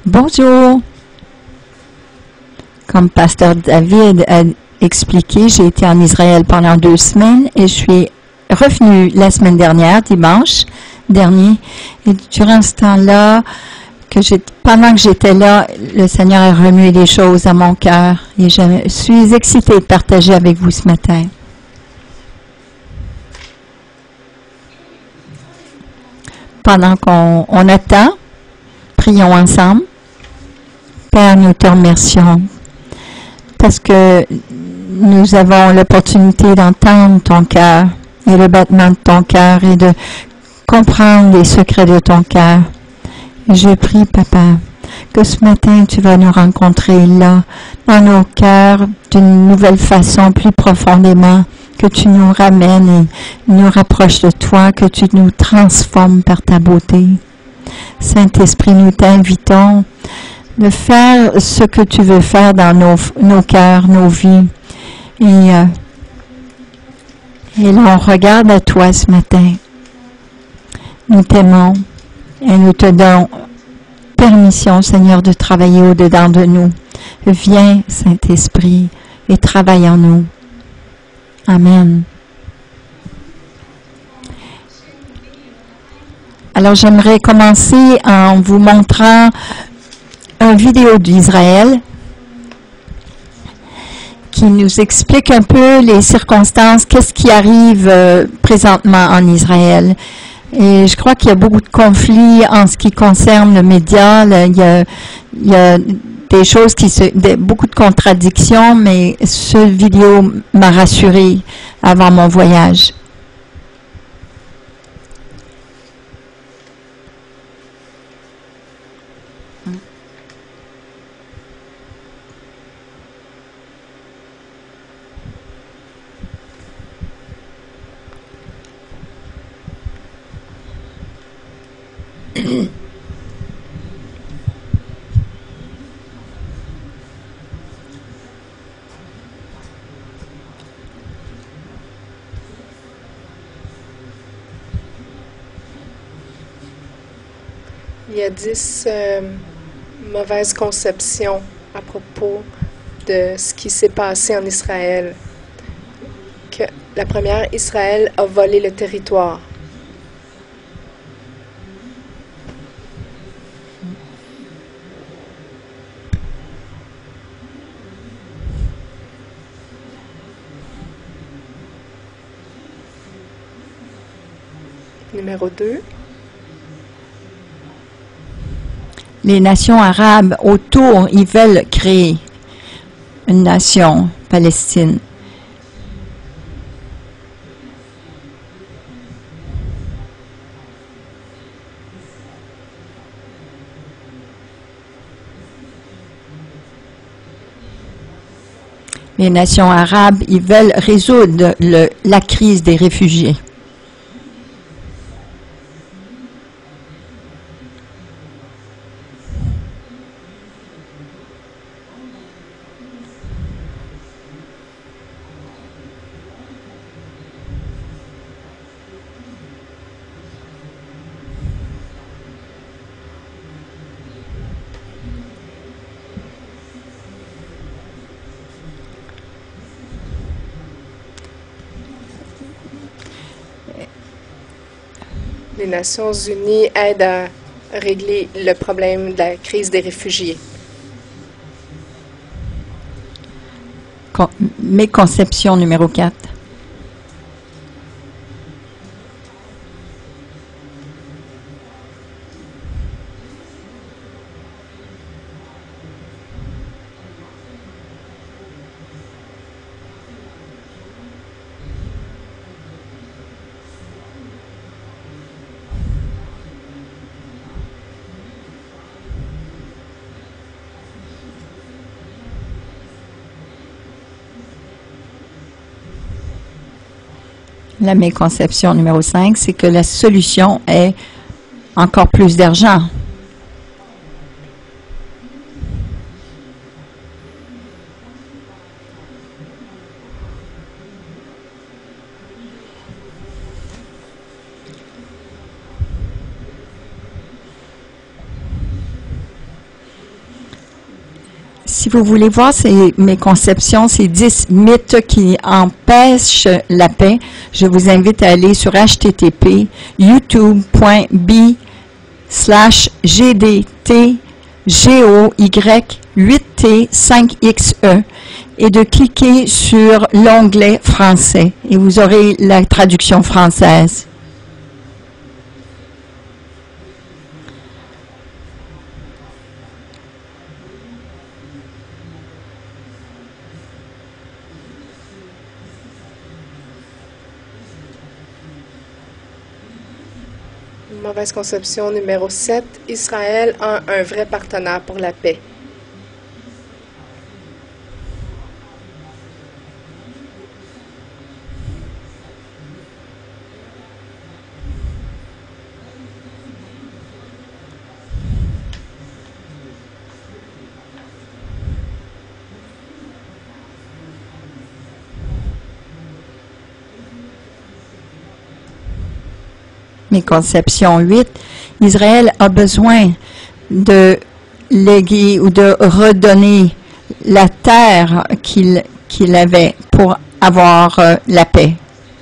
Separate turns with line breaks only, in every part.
Bonjour. Comme Pasteur David a expliqué, j'ai été en Israël pendant 2 semaines et je suis revenue la semaine dernière, dimanche dernier. Et durant ce temps-là, pendant que j'étais là, le Seigneur a remué des choses à mon cœur et je suis excitée de partager avec vous ce matin. Pendant qu'on attend, prions ensemble. Père, nous te remercions parce que nous avons l'opportunité d'entendre ton cœur et le battement de ton cœur et de comprendre les secrets de ton cœur. Je prie, Papa, que ce matin, tu vas nous rencontrer là, dans nos cœurs, d'une nouvelle façon, plus profondément, que tu nous ramènes et nous rapproches de toi, que tu nous transformes par ta beauté. Saint-Esprit, nous t'invitons de faire ce que tu veux faire dans nos cœurs, nos vies. Et là, on regarde à toi ce matin. Nous t'aimons et nous te donnons permission, Seigneur, de travailler au-dedans de nous. Viens, Saint-Esprit, et travaille en nous. Amen. Alors, j'aimerais commencer en vous montrant une vidéo d'Israël qui nous explique un peu les circonstances, qu'est-ce qui arrive présentement en Israël. Et je crois qu'il y a beaucoup de conflits en ce qui concerne le média. Là, il y a des choses beaucoup de contradictions, mais cette vidéo m'a rassurée avant mon voyage.
Il y a 10 mauvaises conceptions à propos de ce qui s'est passé en Israël. La première, Israël a volé le territoire. Numéro 2.
Les nations arabes autour, ils veulent créer une nation, Palestine. Les nations arabes, ils veulent résoudre la crise des réfugiés.
Les Nations unies aident à régler le problème de la crise des réfugiés.
Méconception numéro 4. La méconception numéro 5, c'est que la solution est encore plus d'argent. Si vous voulez voir mes conceptions, ces 10 mythes qui empêchent la paix, je vous invite à aller sur http://youtube.b/GDTGOY8T5XE et de cliquer sur l'onglet français et vous aurez la traduction française.
Mauvaise conception numéro 7. Israël a un vrai partenaire pour la paix.
Mes conceptions 8, Israël a besoin de léguer ou de redonner la terre qu'il avait pour avoir la paix.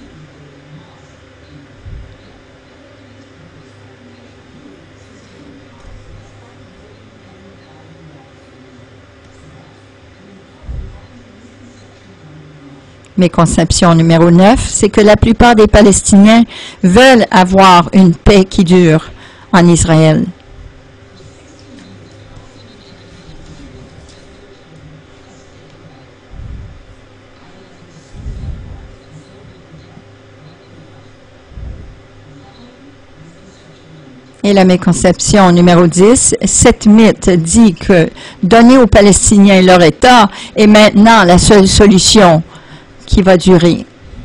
Mes conceptions numéro 9, c'est que la plupart des Palestiniens veulent avoir une paix qui dure en Israël. Et la méconception numéro 10, cette mythe dit que donner aux Palestiniens leur État est maintenant la seule solution qui va durer.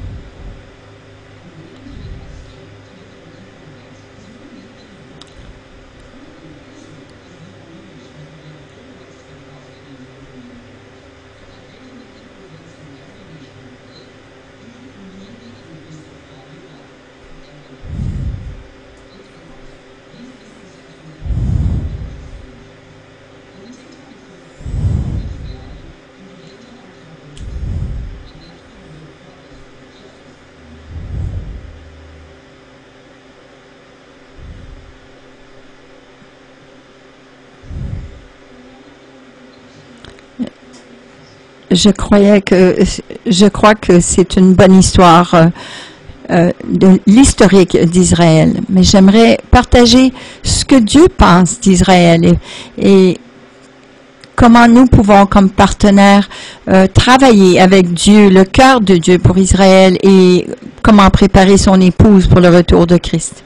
Je crois que c'est une bonne histoire de l'historique d'Israël. Mais j'aimerais partager ce que Dieu pense d'Israël et comment nous pouvons, comme partenaires, travailler avec Dieu, le cœur de Dieu pour Israël et comment préparer son épouse pour le retour de Christ.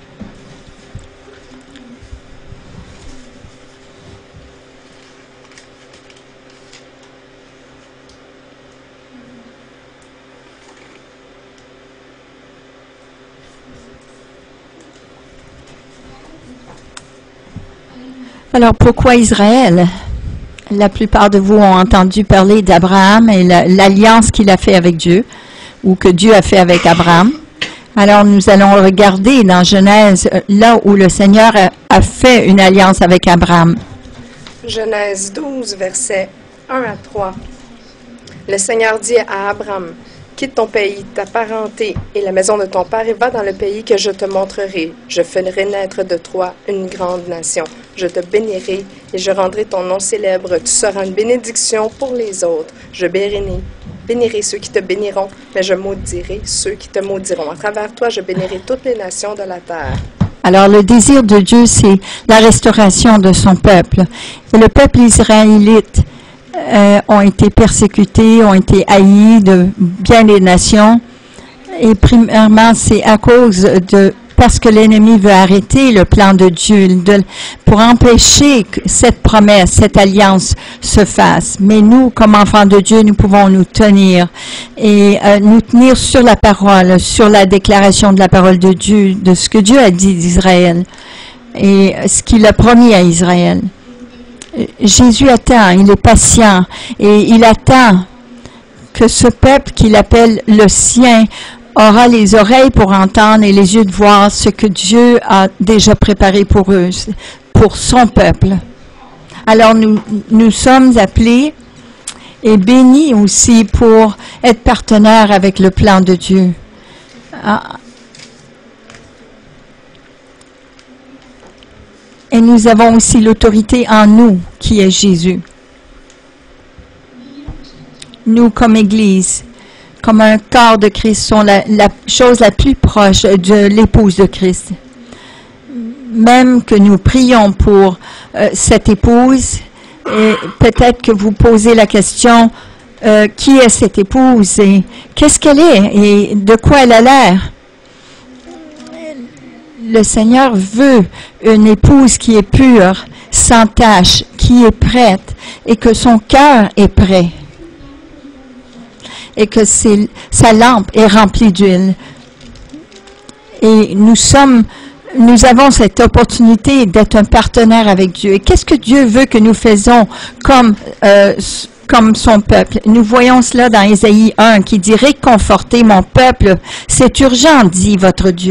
Alors, pourquoi Israël? La plupart de vous ont entendu parler d'Abraham et l'alliance qu'il a fait avec Dieu, ou que Dieu a fait avec Abraham. Alors, nous allons regarder dans Genèse, là où le Seigneur a fait une alliance avec Abraham.
Genèse 12, versets 1 à 3. Le Seigneur dit à Abraham, « Quitte ton pays, ta parenté et la maison de ton père et va dans le pays que je te montrerai. Je ferai naître de toi une grande nation. Je te bénirai et je rendrai ton nom célèbre. Tu seras une bénédiction pour les autres. Je bénirai ceux qui te béniront, mais je maudirai ceux qui te maudiront. À travers toi, je bénirai toutes les nations de la terre. »
Alors, le désir de Dieu, c'est la restauration de son peuple. Et le peuple israélite ont été persécutés, ont été haïs de bien des nations. Et premièrement, c'est à cause parce que l'ennemi veut arrêter le plan de Dieu pour empêcher que cette promesse, cette alliance se fasse. Mais nous, comme enfants de Dieu, nous pouvons nous tenir et nous tenir sur la parole, sur la déclaration de la parole de Dieu, de ce que Dieu a dit d'Israël et ce qu'il a promis à Israël. Jésus attend, il est patient et il attend que ce peuple qu'il appelle le sien aura les oreilles pour entendre et les yeux de voir ce que Dieu a déjà préparé pour eux, pour son peuple. Alors nous sommes appelés et bénis aussi pour être partenaire avec le plan de Dieu. Et nous avons aussi l'autorité en nous, qui est Jésus. Nous, comme Église, comme un corps de Christ, sont la chose la plus proche de l'épouse de Christ. Même que nous prions pour cette épouse, et peut-être que vous posez la question, qui est cette épouse et qu'est-ce qu'elle est et de quoi elle a l'air? Le Seigneur veut une épouse qui est pure, sans tache, qui est prête et que son cœur est prêt et que sa lampe est remplie d'huile. Et nous avons cette opportunité d'être un partenaire avec Dieu. Et qu'est-ce que Dieu veut que nous faisons comme son peuple? Nous voyons cela dans Ésaïe 1 qui dit « Réconfortez mon peuple, c'est urgent, dit votre Dieu. »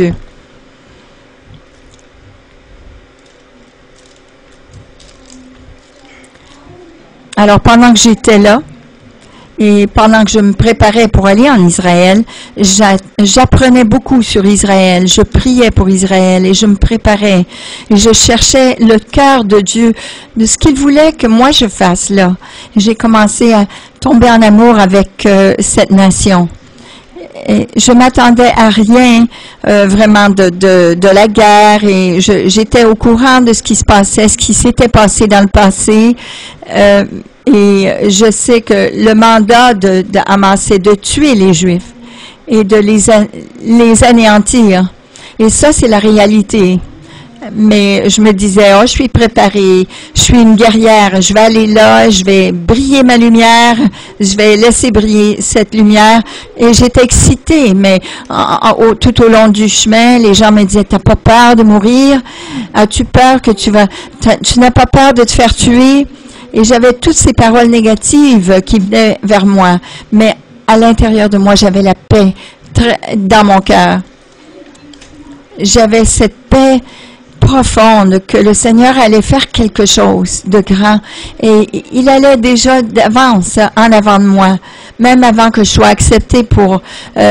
Alors, pendant que j'étais là, et pendant que je me préparais pour aller en Israël, j'apprenais beaucoup sur Israël. Je priais pour Israël et je me préparais. Et je cherchais le cœur de Dieu, de ce qu'il voulait que moi je fasse là. J'ai commencé à tomber en amour avec cette nation. Et je m'attendais à rien vraiment de la guerre et j'étais au courant de ce qui se passait, ce qui s'était passé dans le passé. Et je sais que le mandat de Hamas, c'est de tuer les Juifs et de les anéantir. Et ça, c'est la réalité. Mais je me disais, oh, je suis préparée, je suis une guerrière, je vais aller là, je vais briller ma lumière, je vais laisser briller cette lumière. Et j'étais excitée, mais tout au long du chemin, les gens me disaient, t'as pas peur de mourir? As-tu peur que tu n'as pas peur de te faire tuer? Et j'avais toutes ces paroles négatives qui venaient vers moi. Mais à l'intérieur de moi, j'avais la paix dans mon cœur. J'avais cette paix profonde que le Seigneur allait faire quelque chose de grand. Et il allait déjà d'avance, en avant de moi, même avant que je sois acceptée pour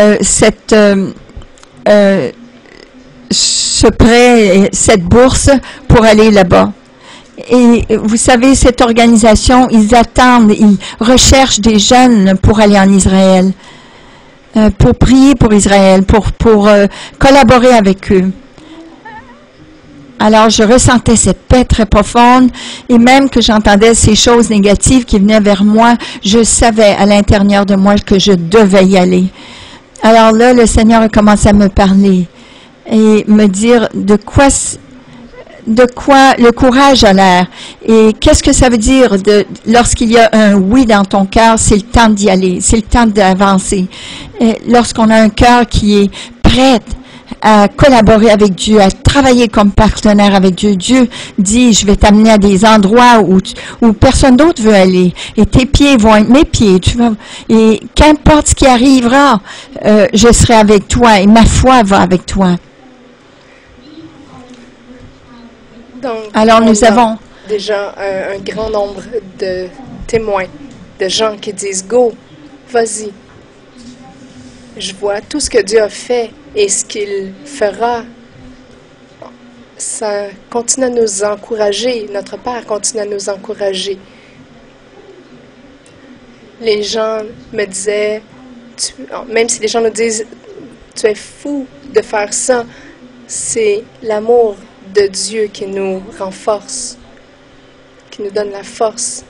ce prêt, cette bourse pour aller là-bas. Et vous savez, cette organisation, ils attendent, ils recherchent des jeunes pour aller en Israël, pour prier pour Israël, pour collaborer avec eux. Alors, je ressentais cette paix très profonde et même que j'entendais ces choses négatives qui venaient vers moi, je savais à l'intérieur de moi que je devais y aller. Alors là, le Seigneur a commencé à me parler et me dire de quoi le courage a l'air et qu'est-ce que ça veut dire lorsqu'il y a un oui dans ton cœur, c'est le temps d'y aller, c'est le temps d'avancer. Lorsqu'on a un cœur qui est prêt à collaborer avec Dieu, à travailler comme partenaire avec Dieu. Dieu dit, je vais t'amener à des endroits où personne d'autre veut aller. Et tes pieds vont être mes pieds. Et qu'importe ce qui arrivera, je serai avec toi et ma foi va avec toi.
Donc,
alors nous avons
déjà un grand nombre de témoins, de gens qui disent, go, vas-y. Je vois tout ce que Dieu a fait et ce qu'il fera. Ça continue à nous encourager. Notre Père continue à nous encourager. Les gens me disaient, même si les gens nous disent, tu es fou de faire ça, c'est l'amour de Dieu qui nous renforce, qui nous donne la force.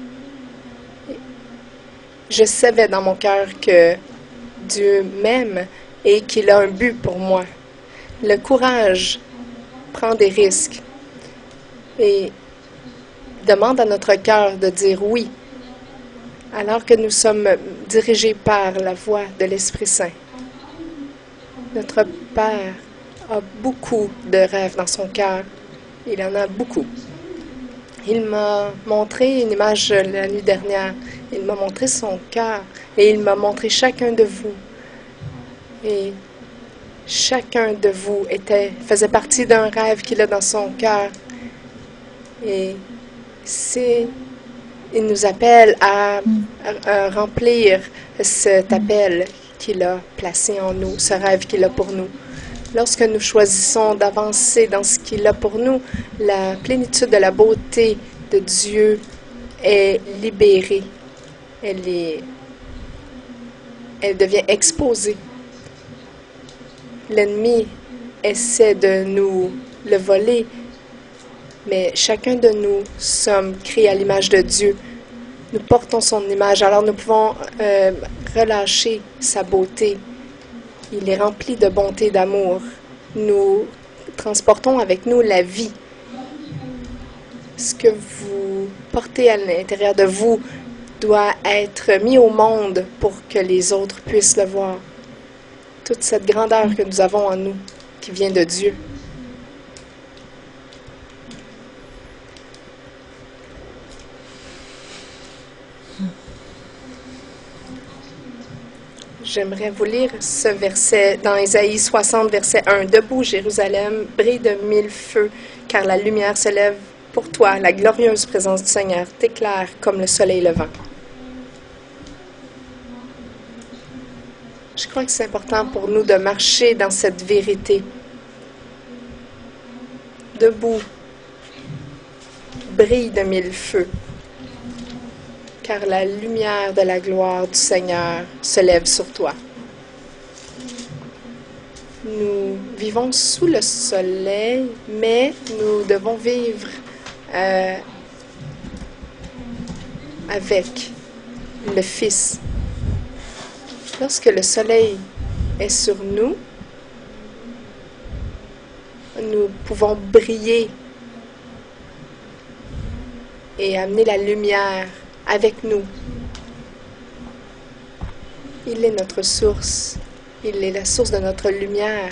Je savais dans mon cœur que Dieu m'aime et qu'il a un but pour moi. Le courage prend des risques et demande à notre cœur de dire oui, alors que nous sommes dirigés par la voix de l'Esprit Saint. Notre Père a beaucoup de rêves dans son cœur. Il en a beaucoup. Il m'a montré une image la nuit dernière. Il m'a montré son cœur et il m'a montré chacun de vous. Et chacun de vous faisait partie d'un rêve qu'il a dans son cœur. Et c'est Il nous appelle à remplir cet appel qu'il a placé en nous, ce rêve qu'il a pour nous. Lorsque nous choisissons d'avancer dans ce qu'il a pour nous, la plénitude de la beauté de Dieu est libérée. Elle devient exposée. L'ennemi essaie de nous le voler, mais chacun de nous sommes créés à l'image de Dieu. Nous portons son image, alors nous pouvons relâcher sa beauté. Il est rempli de bonté et d'amour. Nous transportons avec nous la vie. Ce que vous portez à l'intérieur de vous doit être mis au monde pour que les autres puissent le voir. Toute cette grandeur que nous avons en nous, qui vient de Dieu. J'aimerais vous lire ce verset dans Ésaïe 60, verset 1. « Debout, Jérusalem, brille de mille feux, car la lumière se lève pour toi. La glorieuse présence du Seigneur t'éclaire comme le soleil levant. » Je crois que c'est important pour nous de marcher dans cette vérité. Debout, brille de mille feux, car la lumière de la gloire du Seigneur se lève sur toi. Nous vivons sous le soleil, mais nous devons vivre avec le Fils. Lorsque le soleil est sur nous, nous pouvons briller et amener la lumière avec nous. Il est notre source. Il est la source de notre lumière.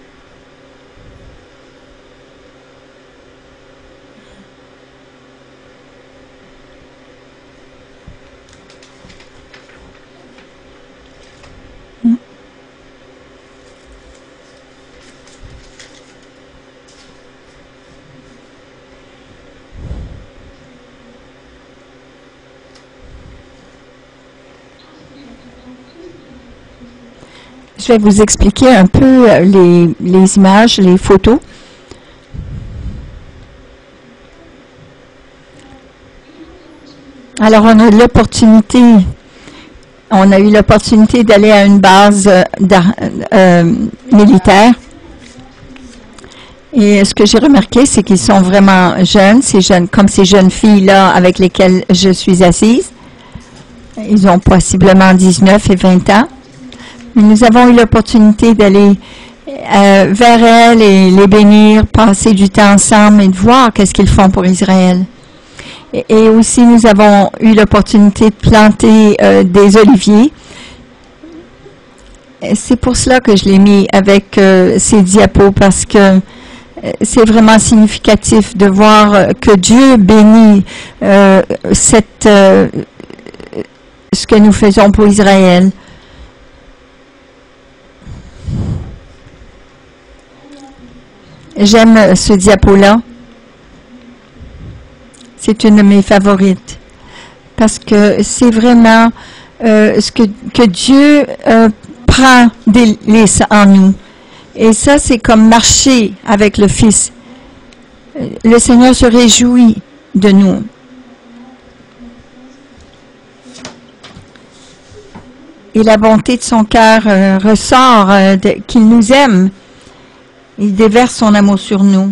Je vais vous expliquer un peu les images, les photos. Alors, on a eu l'opportunité d'aller à une base militaire. Et ce que j'ai remarqué, c'est qu'ils sont vraiment jeunes, comme ces jeunes filles-là avec lesquelles je suis assise. Ils ont possiblement 19 et 20 ans. Mais nous avons eu l'opportunité d'aller vers elles et les bénir, passer du temps ensemble et de voir qu'est-ce qu'ils font pour Israël. Et aussi, nous avons eu l'opportunité de planter des oliviers. C'est pour cela que je l'ai mis avec ces diapos, parce que c'est vraiment significatif de voir que Dieu bénit ce que nous faisons pour Israël. J'aime ce diapo-là. C'est une de mes favorites. Parce que c'est vraiment ce que Dieu prend en nous. Et ça, c'est comme marcher avec le Fils. Le Seigneur se réjouit de nous. Et la bonté de son cœur ressort qu'il nous aime. Il déverse son amour sur nous.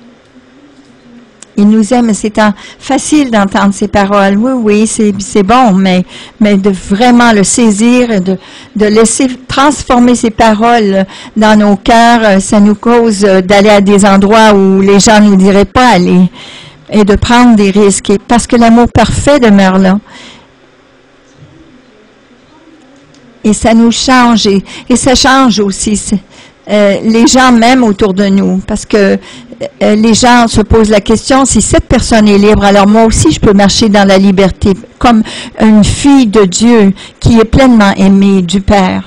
Il nous aime. C'est facile d'entendre ces paroles. Oui, c'est bon, mais de vraiment le saisir, de laisser transformer ces paroles dans nos cœurs, ça nous cause d'aller à des endroits où les gens ne nous diraient pas aller et de prendre des risques. Parce que l'amour parfait demeure là. Et ça nous change et ça change aussi les gens même autour de nous, parce que les gens se posent la question, si cette personne est libre, alors moi aussi je peux marcher dans la liberté, comme une fille de Dieu qui est pleinement aimée du Père.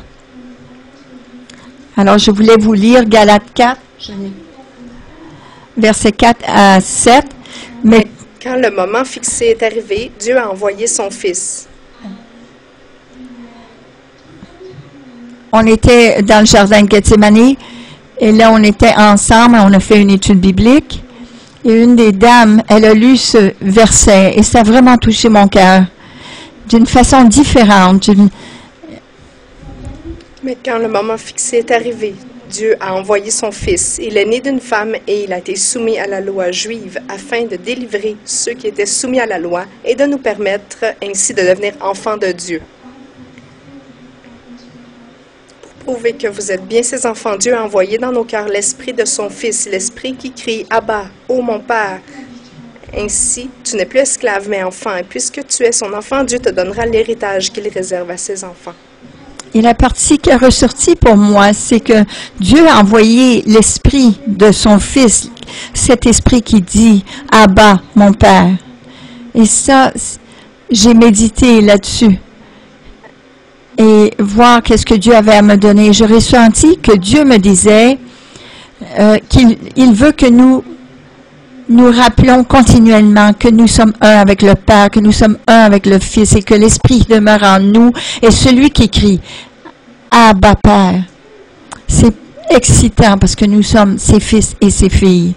Alors je voulais vous lire Galates 4, versets 4 à 7, mais
Quand le moment fixé est arrivé, Dieu a envoyé son Fils.
On était dans le jardin de Gethsémani et là, on était ensemble, on a fait une étude biblique et une des dames, elle a lu ce verset et ça a vraiment touché mon cœur d'une façon différente.
Mais quand le moment fixé est arrivé, Dieu a envoyé son Fils. Il est né d'une femme et il a été soumis à la loi juive afin de délivrer ceux qui étaient soumis à la loi et de nous permettre ainsi de devenir enfants de Dieu. Pour prouver que vous êtes bien ses enfants, Dieu a envoyé dans nos cœurs l'esprit de son Fils, l'esprit qui crie « Abba, ô mon Père ». Ainsi, tu n'es plus esclave mais enfant, et puisque tu es son enfant, Dieu te donnera l'héritage qu'il réserve à ses enfants.
Et la partie qui est ressortie pour moi, c'est que Dieu a envoyé l'esprit de son Fils, cet esprit qui dit « Abba, mon Père ». Et ça, j'ai médité là-dessus. Et voir qu'est-ce que Dieu avait à me donner. Je ressenti que Dieu me disait qu'il veut que nous rappelons continuellement que nous sommes un avec le Père, que nous sommes un avec le Fils et que l'Esprit demeure en nous et celui qui crie « Abba Père ». C'est excitant parce que nous sommes ses fils et ses filles.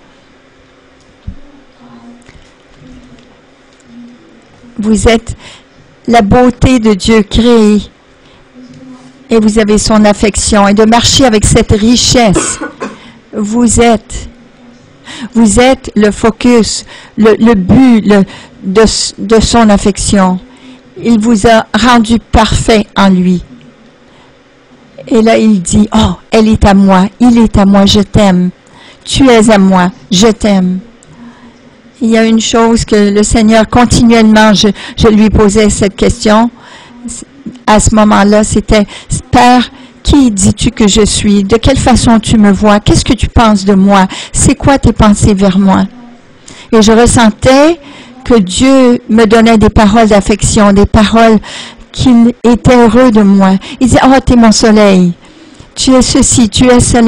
Vous êtes la beauté de Dieu créée et vous avez son affection et de marcher avec cette richesse. Vous êtes le focus, le but de son affection. Il vous a rendu parfait en lui. Et là, il dit, « Oh, elle est à moi, il est à moi, je t'aime. Tu es à moi, je t'aime. » Il y a une chose que le Seigneur, continuellement, je lui posais cette question. À ce moment-là, c'était, « Père, qui dis-tu que je suis? De quelle façon tu me vois? Qu'est-ce que tu penses de moi? C'est quoi tes pensées vers moi? » Et je ressentais que Dieu me donnait des paroles d'affection, des paroles qu'il était heureux de moi. Il disait, « Oh, tu es mon soleil. Tu es ceci, tu es cela. »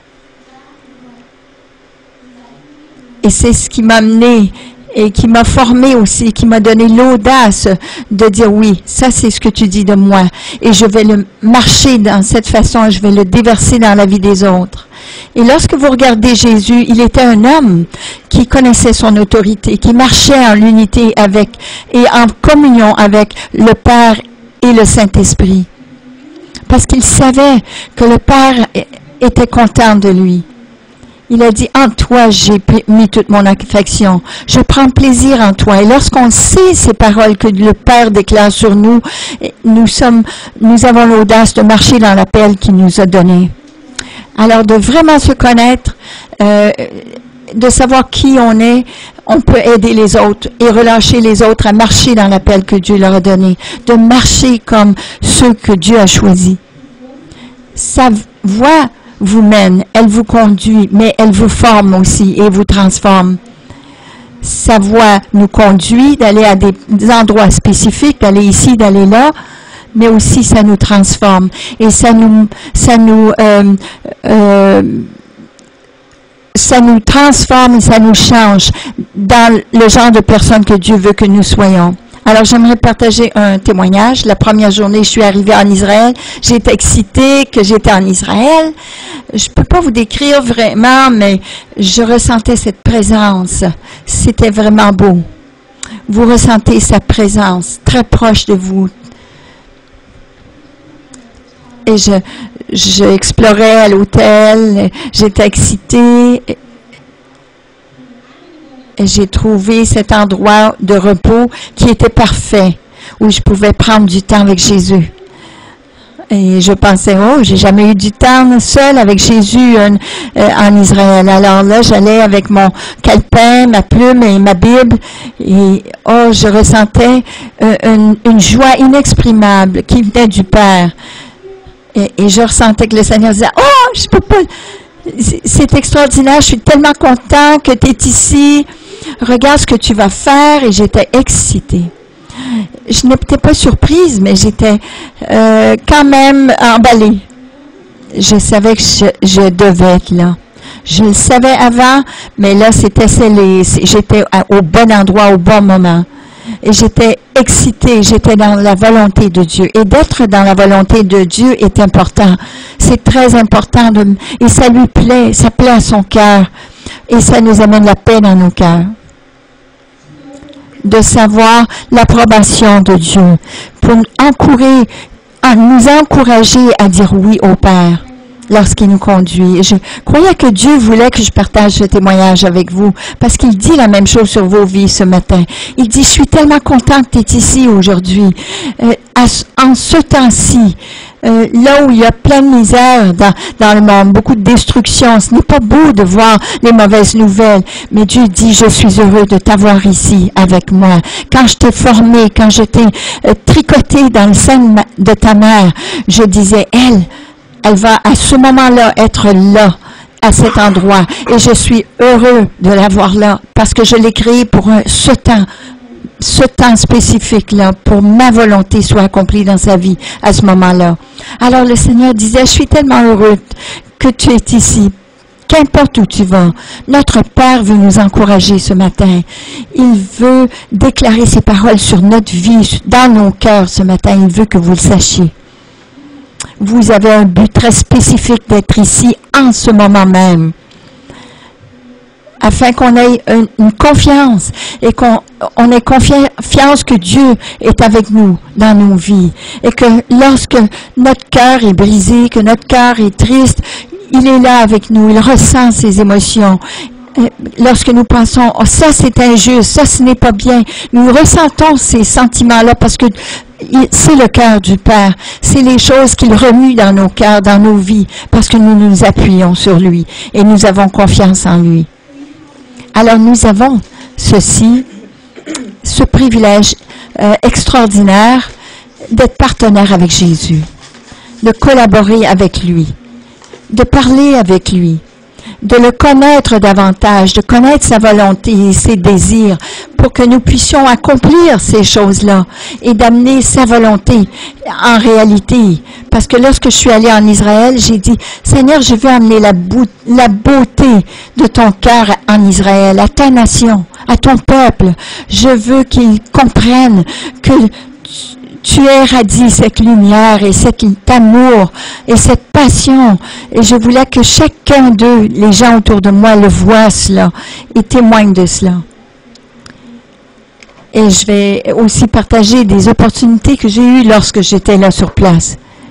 Et c'est ce qui m'a amené et qui m'a formé aussi, qui m'a donné l'audace de dire oui, ça c'est ce que tu dis de moi. Et je vais le marcher dans cette façon, je vais le déverser dans la vie des autres. Et lorsque vous regardez Jésus, il était un homme qui connaissait son autorité, qui marchait en l'unité avec et en communion avec le Père et le Saint-Esprit. Parce qu'il savait que le Père était content de lui. Il a dit, en toi, j'ai mis toute mon affection. Je prends plaisir en toi. Et lorsqu'on sait ces paroles que le Père déclare sur nous, nous avons l'audace de marcher dans l'appel qu'il nous a donné. Alors, de vraiment se connaître, de savoir qui on peut aider les autres et relâcher les autres à marcher dans l'appel que Dieu leur a donné. De marcher comme ceux que Dieu a choisis. Sa voix vous mène, elle vous conduit, mais elle vous forme aussi et vous transforme. Sa voix nous conduit d'aller à des endroits spécifiques, d'aller ici, d'aller là, mais aussi ça nous transforme et ça nous transforme et ça nous change dans le genre de personnes que Dieu veut que nous soyons. Alors, j'aimerais partager un témoignage. La première journée, je suis arrivée en Israël. J'étais excitée que j'étais en Israël. Je peux pas vous décrire vraiment, mais je ressentais cette présence. C'était vraiment beau. Vous ressentez sa présence très proche de vous. Et je explorais à l'hôtel. J'étais excitée. Et j'ai trouvé cet endroit de repos qui était parfait, où je pouvais prendre du temps avec Jésus. Et je pensais, oh, j'ai jamais eu du temps seul avec Jésus en Israël. Alors là, j'allais avec mon calepin, ma plume et ma Bible. Et oh, je ressentais une joie inexprimable qui venait du Père. Et je ressentais que le Seigneur disait, oh, je peux pas... C'est extraordinaire, je suis tellement content que tu es ici. Regarde ce que tu vas faire. Et j'étais excitée. Je n'étais pas surprise, mais j'étais quand même emballée. Je savais que je devais être là. Je le savais avant, mais là, c'était scellé. J'étais au bon endroit, au bon moment. Et j'étais excitée, j'étais dans la volonté de Dieu. Et d'être dans la volonté de Dieu est important. C'est très important et ça lui plaît, ça plaît à son cœur. Et ça nous amène la paix dans nos cœurs. De savoir l'approbation de Dieu pour nous encourager à dire oui au Père lorsqu'il nous conduit. Je croyais que Dieu voulait que je partage ce témoignage avec vous parce qu'il dit la même chose sur vos vies ce matin. Il dit, je suis tellement content que tu es ici aujourd'hui. En ce temps-ci, là où il y a plein de misère dans le monde, beaucoup de destruction, ce n'est pas beau de voir les mauvaises nouvelles, mais Dieu dit, je suis heureux de t'avoir ici avec moi. Quand je t'ai formé, quand je t'ai tricoté dans le sein de ta mère, je disais, elle va à ce moment-là être là, à cet endroit. Et je suis heureux de l'avoir là, parce que je l'ai créé pour ce temps spécifique-là, pour ma volonté soit accomplie dans sa vie à ce moment-là. Alors le Seigneur disait, je suis tellement heureux que tu es ici. Qu'importe où tu vas, notre Père veut nous encourager ce matin. Il veut déclarer ses paroles sur notre vie, dans nos cœurs ce matin. Il veut que vous le sachiez. Vous avez un but très spécifique d'être ici en ce moment même, afin qu'on ait une confiance et qu'on ait confiance que Dieu est avec nous dans nos vies et que lorsque notre cœur est brisé, que notre cœur est triste, il est là avec nous, il ressent ses émotions. Lorsque nous pensons, oh, ça c'est injuste, ça ce n'est pas bien, nous ressentons ces sentiments-là parce que c'est le cœur du Père. C'est les choses qu'il remue dans nos cœurs, dans nos vies, parce que nous nous appuyons sur lui et nous avons confiance en lui. Alors nous avons ce privilège extraordinaire d'être partenaire avec Jésus, de collaborer avec lui, de parler avec lui, de le connaître davantage, de connaître sa volonté et ses désirs pour que nous puissions accomplir ces choses-là et d'amener sa volonté en réalité. Parce que lorsque je suis allée en Israël, j'ai dit, Seigneur, je veux amener la beauté de ton cœur en Israël, à ta nation, à ton peuple. Je veux qu'ils comprennent que tu irradies cette lumière et cet amour et cette passion. Et je voulais que chacun d'eux, les gens autour de moi, le voient cela et témoignent de cela. Et je vais aussi partager des opportunités que j'ai eues lorsque j'étais là sur place.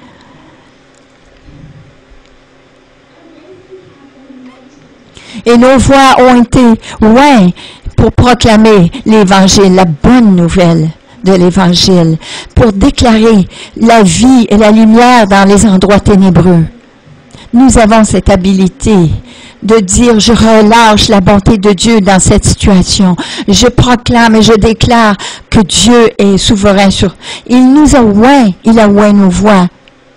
Et nos voix ont été loin pour proclamer l'Évangile, la bonne nouvelle de l'Évangile, pour déclarer la vie et la lumière dans les endroits ténébreux. Nous avons cette habilité de dire, je relâche la bonté de Dieu dans cette situation. Je proclame et je déclare que Dieu est souverain sur... Il nous a oint, il a oint nos voix.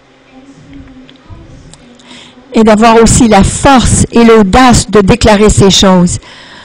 Et d'avoir aussi la force et l'audace de déclarer ces choses.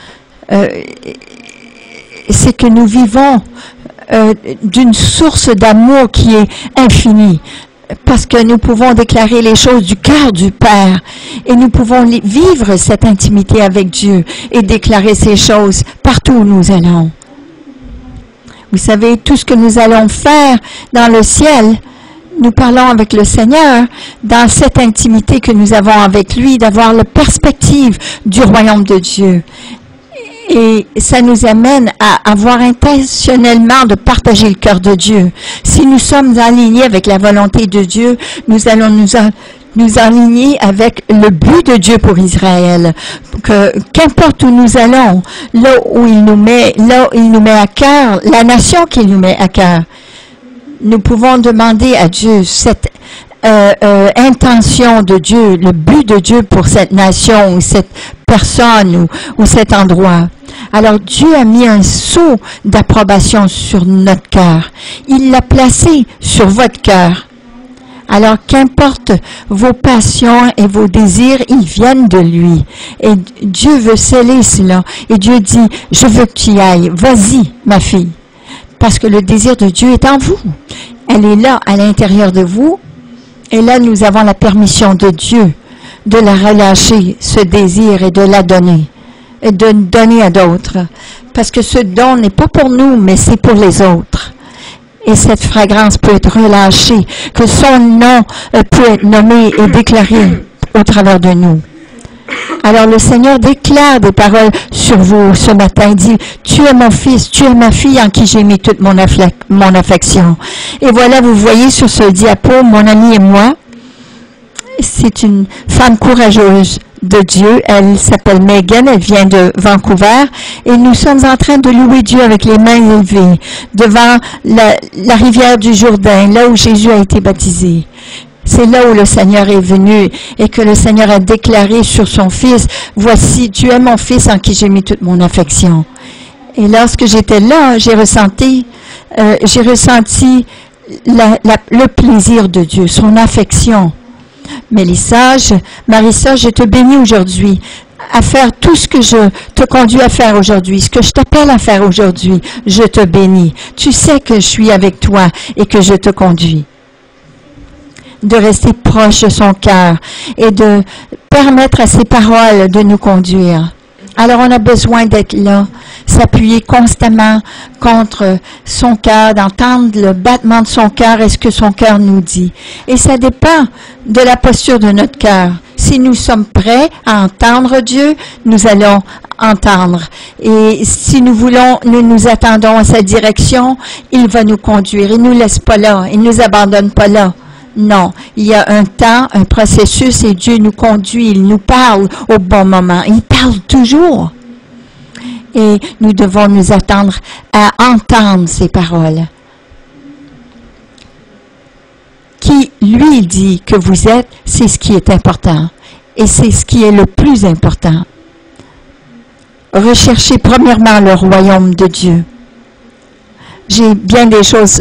C'est que nous vivons d'une source d'amour qui est infinie, parce que nous pouvons déclarer les choses du cœur du Père et nous pouvons vivre cette intimité avec Dieu et déclarer ces choses partout où nous allons. Vous savez, tout ce que nous allons faire dans le ciel, nous parlons avec le Seigneur dans cette intimité que nous avons avec lui, d'avoir la perspective du royaume de Dieu. Et ça nous amène à avoir intentionnellement de partager le cœur de Dieu. Si nous sommes alignés avec la volonté de Dieu, nous allons nous aligner avec le but de Dieu pour Israël. Qu'importe où nous allons, là où il nous met à cœur, la nation qu'il nous met à cœur, nous pouvons demander à Dieu cette intention de Dieu, le but de Dieu pour cette nation, ou cette personne, ou cet endroit. Alors Dieu a mis un sceau d'approbation sur notre cœur. Il l'a placé sur votre cœur. Alors qu'importe vos passions et vos désirs, ils viennent de lui. Et Dieu veut sceller cela. Et Dieu dit, je veux que tu y ailles. Vas-y, ma fille. Parce que le désir de Dieu est en vous. Elle est là, à l'intérieur de vous. Et là, nous avons la permission de Dieu de la relâcher, ce désir, et de la donner, et de donner à d'autres. Parce que ce don n'est pas pour nous, mais c'est pour les autres. Et cette fragrance peut être relâchée, que son nom peut être nommé et déclaré au travers de nous. Alors le Seigneur déclare des paroles sur vous ce matin. Il dit, tu es mon fils, tu es ma fille en qui j'ai mis toute mon affection. Et voilà, vous voyez sur ce diapo, mon ami et moi. C'est une femme courageuse de Dieu. Elle s'appelle Megan, elle vient de Vancouver. Et nous sommes en train de louer Dieu avec les mains élevées devant la rivière du Jourdain, là où Jésus a été baptisé. C'est là où le Seigneur est venu et que le Seigneur a déclaré sur son Fils, « Voici, tu es mon Fils en qui j'ai mis toute mon affection. » Et lorsque j'étais là, j'ai ressenti le plaisir de Dieu, son affection. Mélissa, Marissa, je te bénis aujourd'hui à faire tout ce que je te conduis à faire aujourd'hui, ce que je t'appelle à faire aujourd'hui. Je te bénis. Tu sais que je suis avec toi et que je te conduis. De rester proche de son cœur et de permettre à ses paroles de nous conduire. Alors, on a besoin d'être là, s'appuyer constamment contre son cœur, d'entendre le battement de son cœur et ce que son cœur nous dit. Et ça dépend de la posture de notre cœur. Si nous sommes prêts à entendre Dieu, nous allons entendre. Et si nous nous attendons à sa direction, il va nous conduire. Il ne nous laisse pas là, il ne nous abandonne pas là. Non, il y a un temps, un processus et Dieu nous conduit, il nous parle au bon moment. Il parle toujours. Et nous devons nous attendre à entendre ses paroles. Qui, lui, dit que vous êtes, c'est ce qui est important. Et c'est ce qui est le plus important. Recherchez premièrement le royaume de Dieu. J'ai bien des choses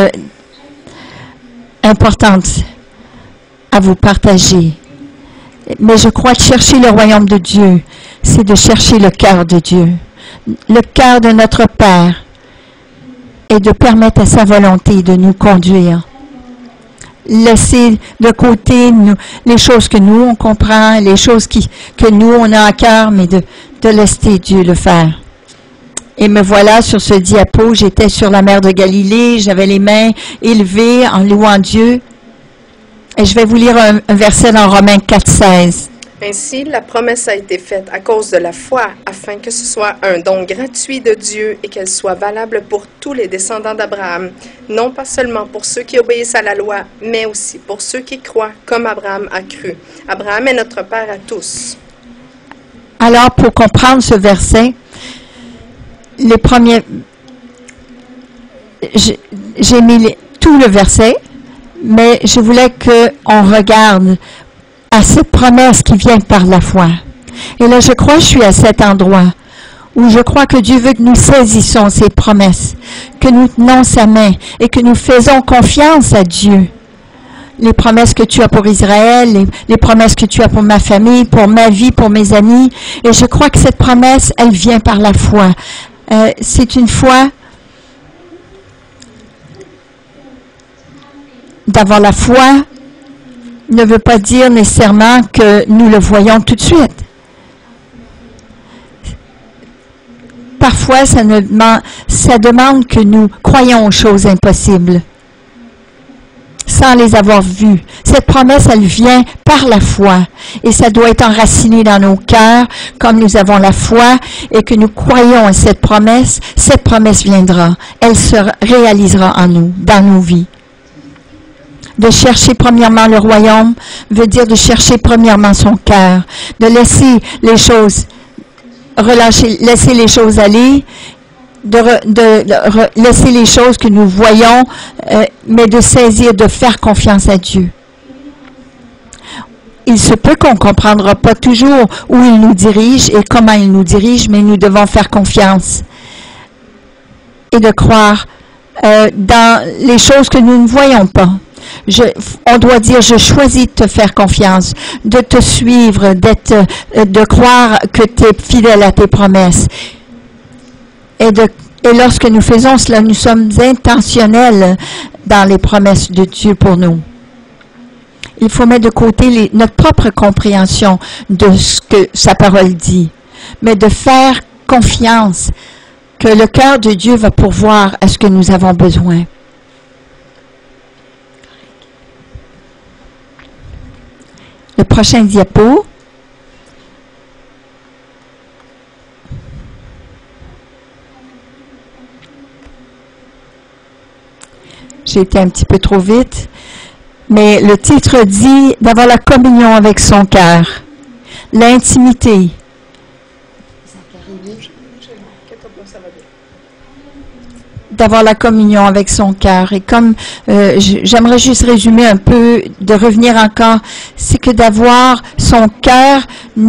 importante à vous partager. Mais je crois que chercher le royaume de Dieu, c'est de chercher le cœur de Dieu, le cœur de notre Père, et de permettre à sa volonté de nous conduire. Laisser de côté les choses que nous, on comprend, les choses que nous, on a à cœur, mais de laisser Dieu le faire. Et me voilà sur ce diapo, j'étais sur la mer de Galilée, j'avais les mains élevées en louant Dieu. Et je vais vous lire un verset dans Romains 4,16.
Ainsi, la promesse a été faite à cause de la foi, afin que ce soit un don gratuit de Dieu et qu'elle soit valable pour tous les descendants d'Abraham, non pas seulement pour ceux qui obéissent à la loi, mais aussi pour ceux qui croient, comme Abraham a cru. Abraham est notre Père à tous.
Alors, pour comprendre ce verset, les premiers, j'ai mis tout le verset, mais je voulais qu'on regarde à cette promesse qui vient par la foi. Et là, je crois que je suis à cet endroit où je crois que Dieu veut que nous saisissons ses promesses, que nous tenons sa main et que nous faisons confiance à Dieu. Les promesses que tu as pour Israël, les promesses que tu as pour ma famille, pour ma vie, pour mes amis. Et je crois que cette promesse, elle vient par la foi. C'est une foi d'avoir la foi ne veut pas dire nécessairement que nous le voyons tout de suite. Parfois, ça demande que nous croyons aux choses impossibles sans les avoir vues. Cette promesse, elle vient par la foi et ça doit être enraciné dans nos cœurs comme nous avons la foi et que nous croyons à cette promesse viendra. Elle se réalisera en nous, dans nos vies. De chercher premièrement le royaume veut dire de chercher premièrement son cœur, de laisser les choses laisser les choses aller, de laisser les choses que nous voyons, mais de saisir, de faire confiance à Dieu. Il se peut qu'on ne comprendra pas toujours où il nous dirige et comment il nous dirige, mais nous devons faire confiance et de croire dans les choses que nous ne voyons pas. On doit dire, je choisis de te faire confiance, de te suivre, de croire que tu es fidèle à tes promesses. Et lorsque nous faisons cela, nous sommes intentionnels dans les promesses de Dieu pour nous. Il faut mettre de côté notre propre compréhension de ce que sa parole dit, mais de faire confiance que le cœur de Dieu va pourvoir à ce que nous avons besoin. Le prochain diapo. J'ai été un petit peu trop vite, mais le titre dit d'avoir la communion avec son cœur, l'intimité. D'avoir la communion avec son cœur. Et comme j'aimerais juste résumer un peu, de revenir encore, c'est que d'avoir son cœur,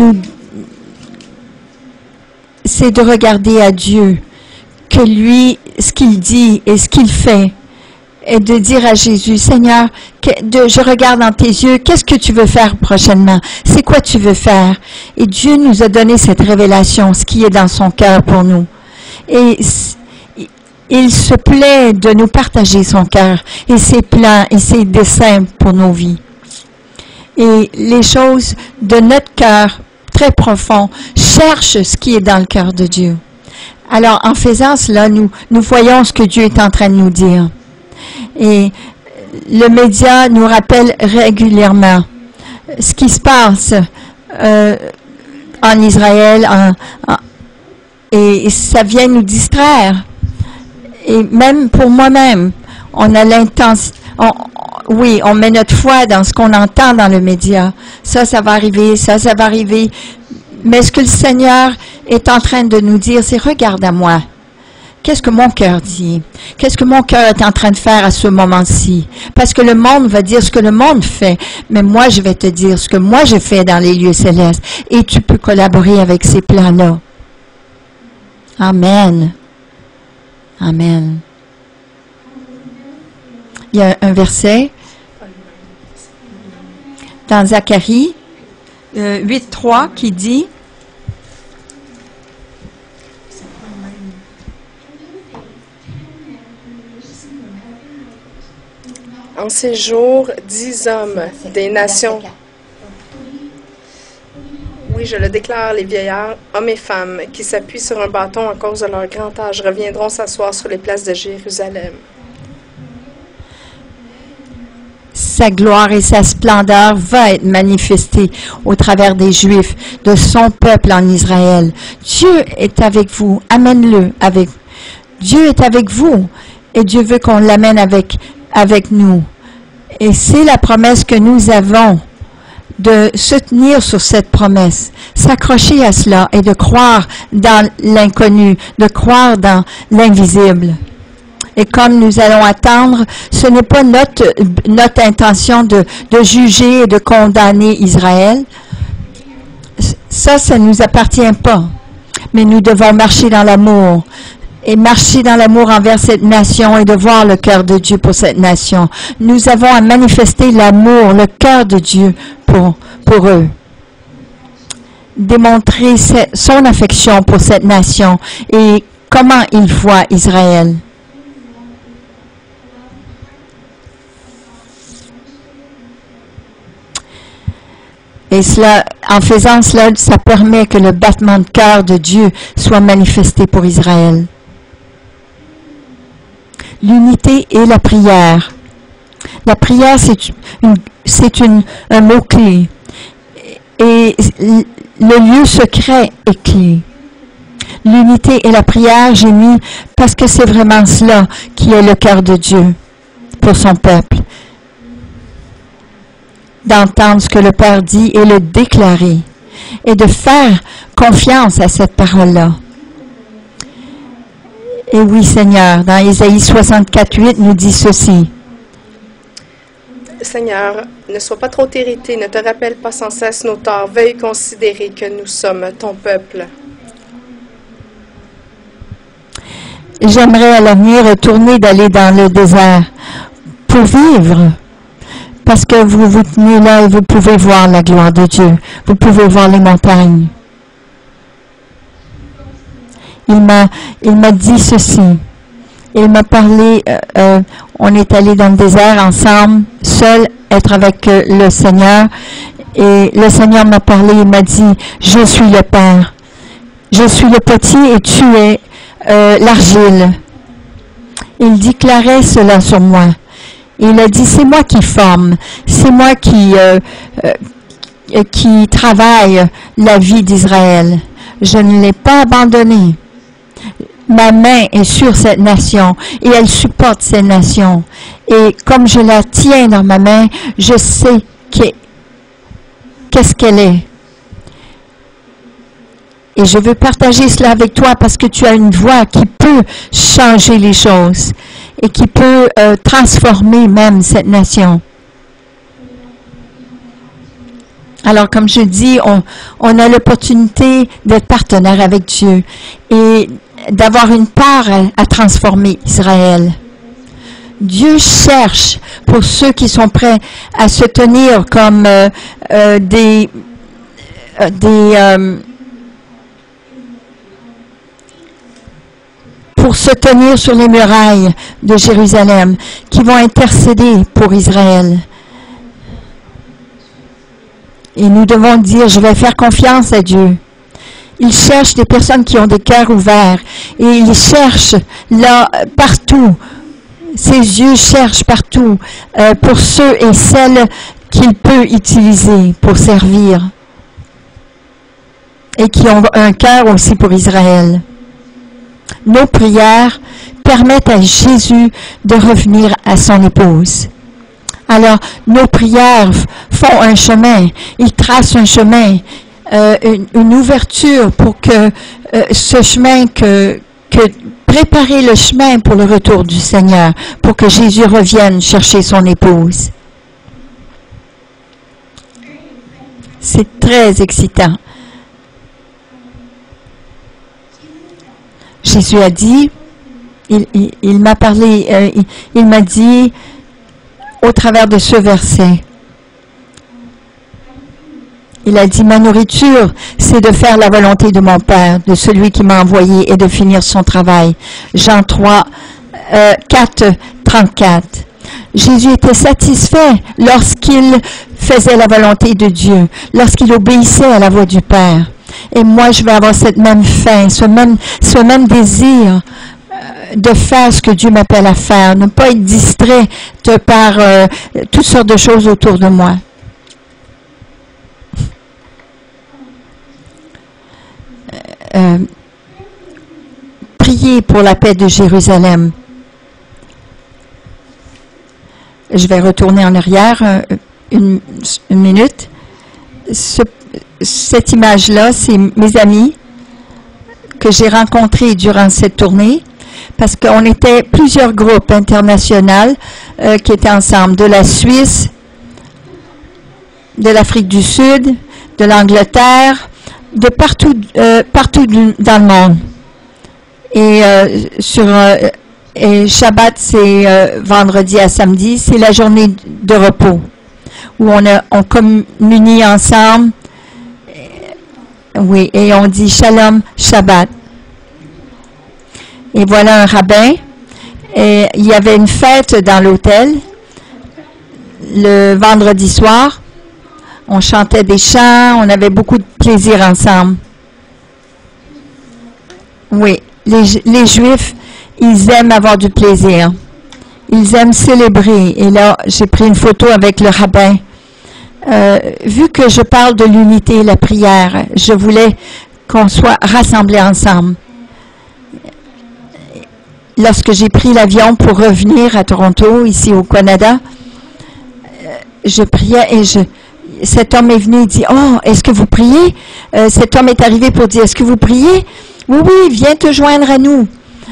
c'est de regarder à Dieu, que lui, ce qu'il dit et ce qu'il fait, et de dire à Jésus, Seigneur, je regarde dans tes yeux, qu'est-ce que tu veux faire prochainement? C'est quoi tu veux faire? Et Dieu nous a donné cette révélation, ce qui est dans son cœur pour nous. Et il se plaît de nous partager son cœur et ses plans et ses desseins pour nos vies. Et les choses de notre cœur très profond cherchent ce qui est dans le cœur de Dieu. Alors, en faisant cela, nous voyons ce que Dieu est en train de nous dire. Et le média nous rappelle régulièrement ce qui se passe en Israël et ça vient nous distraire. Et même pour moi-même, on a l'intention, oui, on met notre foi dans ce qu'on entend dans le média. Ça va arriver, ça va arriver. Mais ce que le Seigneur est en train de nous dire, c'est regarde à moi. Qu'est-ce que mon cœur dit? Qu'est-ce que mon cœur est en train de faire à ce moment-ci? Parce que le monde va dire ce que le monde fait, mais moi, je vais te dire ce que moi, je fais dans les lieux célestes. Et tu peux collaborer avec ces plans-là. Amen. Amen. Il y a un verset dans Zacharie 8.3 qui dit
En ces jours, 10 hommes des nations, oui, je le déclare, les vieillards, hommes et femmes, qui s'appuient sur un bâton à cause de leur grand âge, reviendront s'asseoir sur les places de Jérusalem.
Sa gloire et sa splendeur va être manifestée au travers des Juifs, de son peuple en Israël. Dieu est avec vous. Amène-le avec. Dieu est avec vous et Dieu veut qu'on l'amène avec nous. Et c'est la promesse que nous avons, de se tenir sur cette promesse, s'accrocher à cela et de croire dans l'inconnu, de croire dans l'invisible. Et comme nous allons attendre, ce n'est pas notre intention de juger et de condamner Israël. Ça ne nous appartient pas. Mais nous devons marcher dans l'amour. Et marcher dans l'amour envers cette nation et de voir le cœur de Dieu pour cette nation. Nous avons à manifester l'amour, le cœur de Dieu pour eux. Démontrer son affection pour cette nation et comment il voit Israël. Et cela, en faisant cela, ça permet que le battement de cœur de Dieu soit manifesté pour Israël. L'unité et la prière. La prière, c'est un mot-clé. Et le lieu secret est clé. L'unité et la prière, j'ai mis, parce que c'est vraiment cela qui est le cœur de Dieu pour son peuple. D'entendre ce que le Père dit et le déclarer. Et de faire confiance à cette parole-là. Et oui, Seigneur, dans Ésaïe 64:8, nous dit ceci.
Seigneur, ne sois pas trop irrité, ne te rappelle pas sans cesse nos torts. Veuille considérer que nous sommes ton peuple.
J'aimerais à l'avenir retourner d'aller dans le désert pour vivre. Parce que vous vous tenez là et vous pouvez voir la gloire de Dieu. Vous pouvez voir les montagnes. Il m'a dit ceci. Il m'a parlé, on est allé dans le désert ensemble, seul être avec le Seigneur. Et le Seigneur m'a parlé, il m'a dit, je suis le Père. Je suis le potier et tu es l'argile. Il déclarait cela sur moi. Il a dit, c'est moi qui forme, c'est moi qui travaille la vie d'Israël. Je ne l'ai pas abandonné. Ma main est sur cette nation et elle supporte cette nation. Et comme je la tiens dans ma main, je sais qu'est-ce qu'elle est. Et je veux partager cela avec toi parce que tu as une voix qui peut changer les choses et qui peut transformer même cette nation. Alors, comme je dis, on a l'opportunité d'être partenaire avec Dieu et d'avoir une part à transformer Israël. Dieu cherche pour ceux qui sont prêts à se tenir comme pour se tenir sur les murailles de Jérusalem, qui vont intercéder pour Israël. Et nous devons dire, je vais faire confiance à Dieu. Il cherche des personnes qui ont des cœurs ouverts. Et il cherche là, partout. Ses yeux cherchent partout pour ceux et celles qu'il peut utiliser pour servir. Et qui ont un cœur aussi pour Israël. Nos prières permettent à Jésus de revenir à son épouse. Alors, nos prières font un chemin, ils tracent un chemin, une ouverture pour que ce chemin, préparer le chemin pour le retour du Seigneur, pour que Jésus revienne chercher son épouse. C'est très excitant. Jésus a dit, il m'a parlé, il m'a dit, au travers de ce verset, il a dit, ma nourriture, c'est de faire la volonté de mon Père, de celui qui m'a envoyé, et de finir son travail. Jean 3, 4, 34. Jésus était satisfait lorsqu'il faisait la volonté de Dieu, lorsqu'il obéissait à la voix du Père. Et moi, je vais avoir cette même faim, ce même désir de faire ce que Dieu m'appelle à faire, ne pas être distrait par toutes sortes de choses autour de moi. Prier pour la paix de Jérusalem. Je vais retourner en arrière une minute. Cette image-là, c'est mes amis que j'ai rencontrés durant cette tournée, parce qu'on était plusieurs groupes internationaux qui étaient ensemble, de la Suisse, de l'Afrique du Sud, de l'Angleterre, de partout dans le monde. Et Shabbat, c'est vendredi à samedi, c'est la journée de repos, où on communie ensemble. Oui, et on dit Shalom Shabbat. Et voilà un rabbin. Et il y avait une fête dans l'hôtel le vendredi soir. On chantait des chants, on avait beaucoup de plaisir ensemble. Oui, les Juifs, ils aiment avoir du plaisir. Ils aiment célébrer. Et là, j'ai pris une photo avec le rabbin. Vu que je parle de l'unité et la prière, je voulais qu'on soit rassemblés ensemble. Lorsque j'ai pris l'avion pour revenir à Toronto, ici au Canada, je priais et cet homme est venu et dit, « Oh, est-ce que vous priez? » Cet homme est arrivé pour dire, « Est-ce que vous priez? » « Oui, oui, viens te joindre à nous. »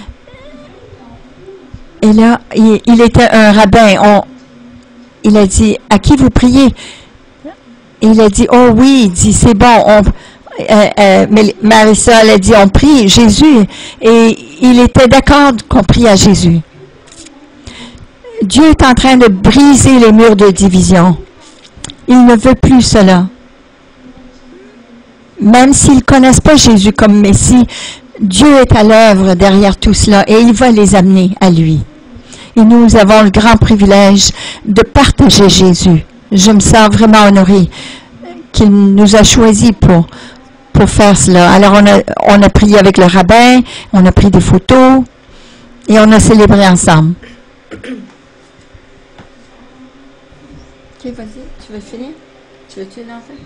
Et là, il était un rabbin. Il a dit, « À qui vous priez? » Et il a dit, « Oh oui, il dit, c'est bon. » Mais Marissa, elle a dit, « On prie Jésus. » Et il était d'accord qu'on prie à Jésus. Dieu est en train de briser les murs de division. Il ne veut plus cela. Même s'ils ne connaissent pas Jésus comme Messie, Dieu est à l'œuvre derrière tout cela et il va les amener à lui. et nous avons le grand privilège de partager Jésus. Je me sens vraiment honorée qu'il nous a choisis pour faire cela. Alors, on a prié avec le rabbin, on a pris des photos et on a célébré ensemble. Ok, vas-y, tu veux finir? Tu veux-tu lancer?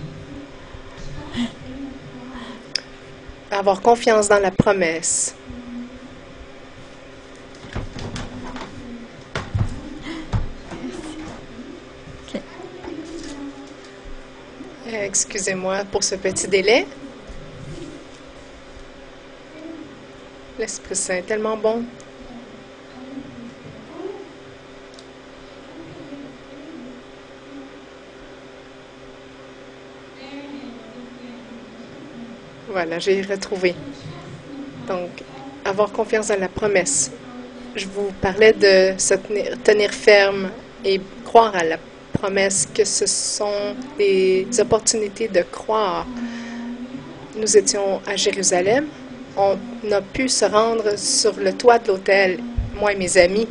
Avoir confiance dans la promesse.
Okay.
Excusez-moi pour ce petit délai. L'Esprit Saint est tellement bon. Voilà, j'ai retrouvé. Donc, avoir confiance dans la promesse. Je vous parlais de se tenir ferme et croire à la promesse, que ce sont des opportunités de croire. Nous étions à Jérusalem. On a pu se rendre sur le toit de l'hôtel, moi et mes amis.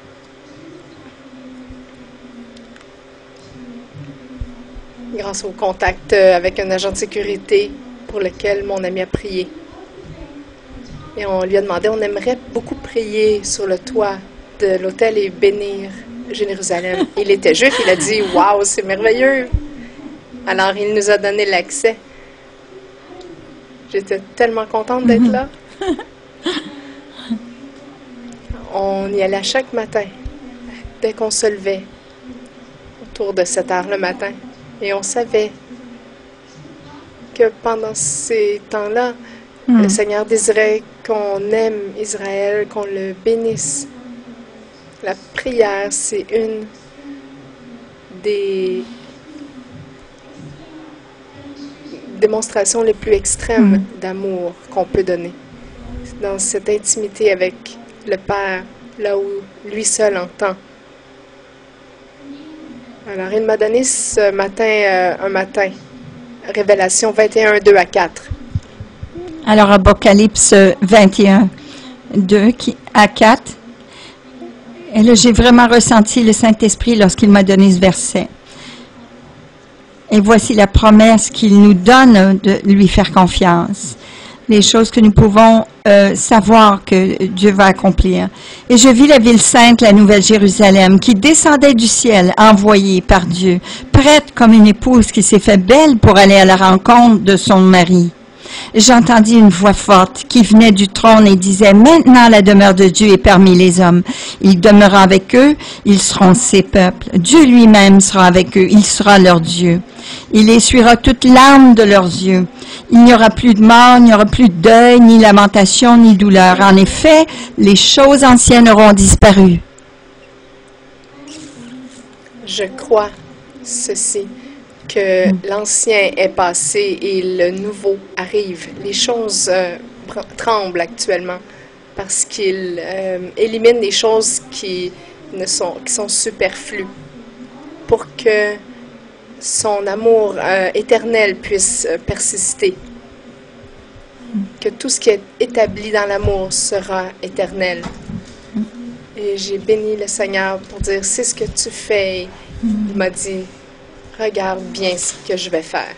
Grâce au contact avec un agent de sécurité pour lequel mon ami a prié. Et on lui a demandé, on aimerait beaucoup prier sur le toit de l'hôtel et bénir Jérusalem. Il était juif, il a dit, « Wow, c'est merveilleux! » Alors, il nous a donné l'accès. J'étais tellement contente d'être là. On y allait chaque matin, dès qu'on se levait, autour de 7 heures le matin. Et on savait que pendant ces temps-là, le Seigneur désirait qu'on aime Israël, qu'on le bénisse. La prière, c'est une des démonstrations les plus extrêmes d'amour qu'on peut donner. Dans cette intimité avec le Père, là où lui seul entend. Alors, il m'a donné ce matin, un matin, Révélation 21, 2 à 4.
Alors, Apocalypse 21, 2 à 4. Et là, j'ai vraiment ressenti le Saint-Esprit lorsqu'il m'a donné ce verset. Et voici la promesse qu'il nous donne de lui faire confiance. Les choses que nous pouvons savoir que Dieu va accomplir. Et je vis la ville sainte, la Nouvelle Jérusalem, qui descendait du ciel, envoyée par Dieu, prête comme une épouse qui s'est fait belle pour aller à la rencontre de son mari. J'entendis une voix forte qui venait du trône et disait, « Maintenant la demeure de Dieu est parmi les hommes. Il demeurera avec eux, ils seront ses peuples. Dieu lui-même sera avec eux, il sera leur Dieu. Il essuiera toute larme de leurs yeux. Il n'y aura plus de mort, il n'y aura plus de deuil, ni lamentation, ni douleur. En effet, les choses anciennes auront disparu. »
Je crois ceci, que l'ancien est passé et le nouveau arrive. Les choses tremblent actuellement parce qu'il élimine des choses qui sont superflues pour que son amour éternel puisse persister. Que tout ce qui est établi dans l'amour sera éternel. Et j'ai béni le Seigneur pour dire, c'est ce que tu fais. Il m'a dit, regarde bien ce que je vais faire.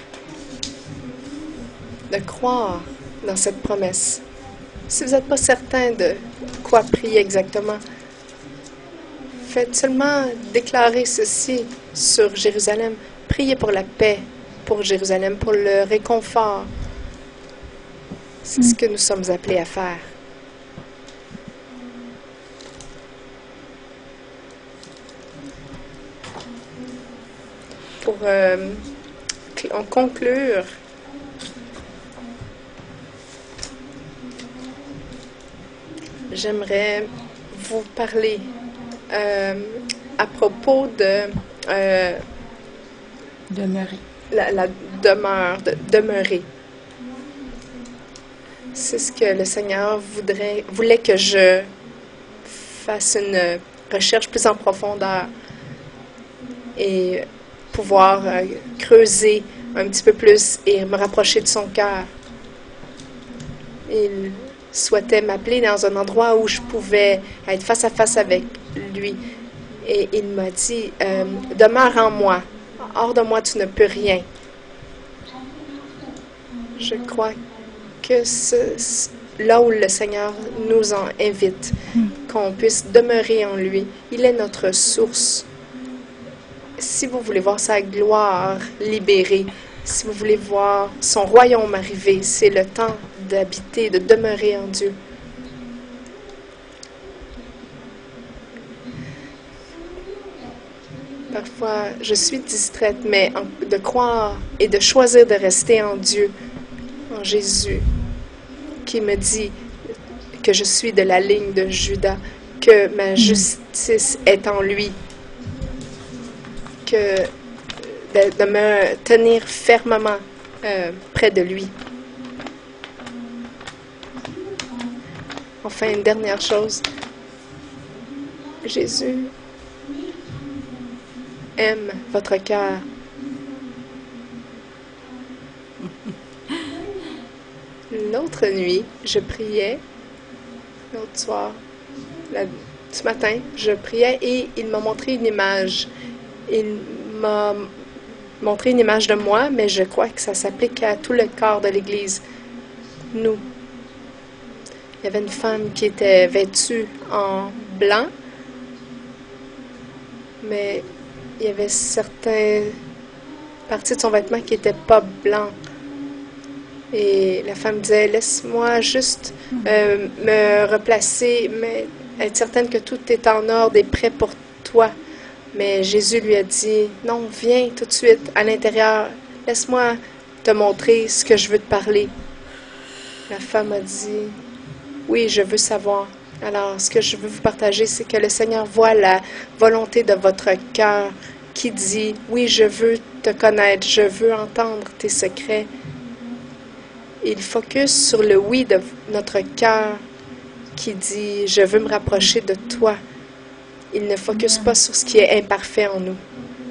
De croire dans cette promesse. Si vous n'êtes pas certain de quoi prier exactement, faites seulement déclarer ceci sur Jérusalem. Priez pour la paix pour Jérusalem, pour le réconfort. C'est ce que nous sommes appelés à faire. Pour en conclure, j'aimerais vous parler à propos de
Demeurer.
la demeure, de demeurer. C'est ce que le Seigneur voulait que je fasse une recherche plus en profondeur et pouvoir creuser un petit peu plus et me rapprocher de son cœur. Il souhaitait m'appeler dans un endroit où je pouvais être face à face avec lui. Et il m'a dit, demeure en moi. Hors de moi, tu ne peux rien. Je crois que là où le Seigneur nous en invite, qu'on puisse demeurer en lui. Il est notre source. Si vous voulez voir sa gloire libérée, si vous voulez voir son royaume arriver, c'est le temps d'habiter, de demeurer en Dieu. Parfois, je suis distraite, mais de croire et de choisir de rester en Dieu, en Jésus, qui me dit que je suis de la ligne de Judas, que ma justice est en lui, que de me tenir fermement près de lui. Enfin, une dernière chose. Jésus aime votre cœur. L'autre nuit, je priais. L'autre soir, ce matin, je priais et il m'a montré une image. Il m'a montré une image de moi, mais je crois que ça s'applique à tout le corps de l'Église. Nous. Il y avait une femme qui était vêtue en blanc, mais il y avait certaines parties de son vêtement qui n'étaient pas blancs. Et la femme disait, laisse-moi juste me replacer, mais être certaine que tout est en ordre et prêt pour toi. Mais Jésus lui a dit, non, viens tout de suite à l'intérieur, laisse-moi te montrer ce que je veux te parler. La femme a dit, oui, je veux savoir. Alors, ce que je veux vous partager, c'est que le Seigneur voit la volonté de votre cœur qui dit, oui, je veux te connaître, je veux entendre tes secrets. Il focus sur le oui de notre cœur qui dit, je veux me rapprocher de toi. Il ne focus pas sur ce qui est imparfait en nous.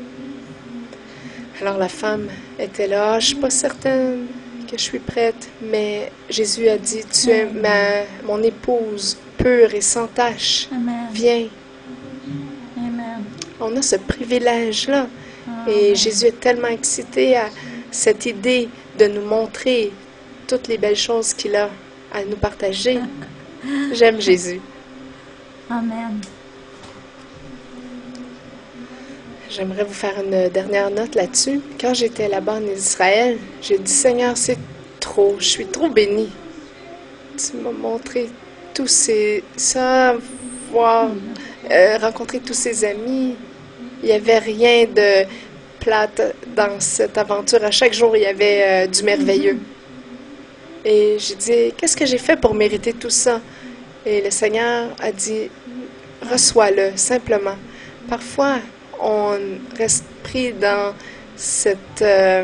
Alors la femme était là, je ne suis pas certaine que je suis prête, mais Jésus a dit, tu es mon épouse pure et sans tache.
Amen.
Viens.
Amen.
On a ce privilège-là. Et Jésus est tellement excité à cette idée de nous montrer toutes les belles choses qu'il a à nous partager. J'aime Jésus.
Amen.
J'aimerais vous faire une dernière note là-dessus. Quand j'étais là-bas en Israël, j'ai dit, Seigneur, c'est trop, je suis trop bénie. Tu m'as montré tous ces... ça, voir, rencontrer tous ces amis. Il n'y avait rien de plate dans cette aventure. À chaque jour, il y avait du merveilleux. Et j'ai dit, qu'est-ce que j'ai fait pour mériter tout ça? Et le Seigneur a dit, reçois-le, simplement. Parfois, on reste pris dans cette